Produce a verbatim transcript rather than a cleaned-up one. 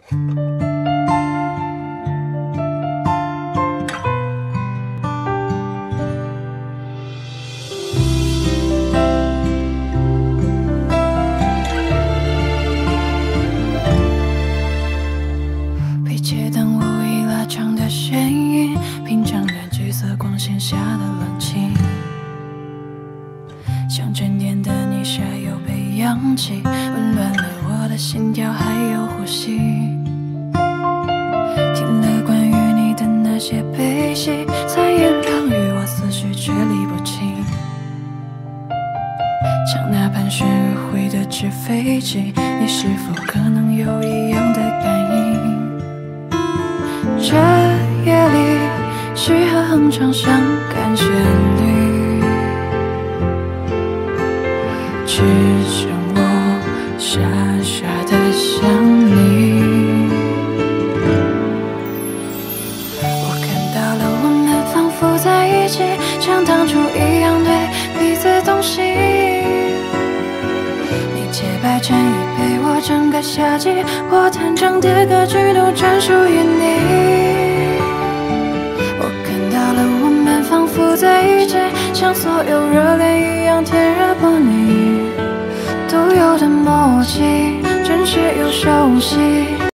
被街灯无意拉长的身影，品尝着橘色光线下的冷清。像沉淀的泥沙又被扬起，紊乱了我的心跳还有呼吸。听了关于你的那些悲喜，三言两语我思绪却理不清。像那盘旋而回的纸飞机，你是否可能有一样的感应？这夜里适合哼唱伤感旋律，只剩我傻傻的想你。我看到了我们仿佛在一起，像当初一样对彼此动心。你洁白衬衣陪我整个夏季，我弹唱的歌曲都专属于你。我看到了我们仿佛在一起，像所有热恋一样甜热不腻，独有的默契，真实又熟悉。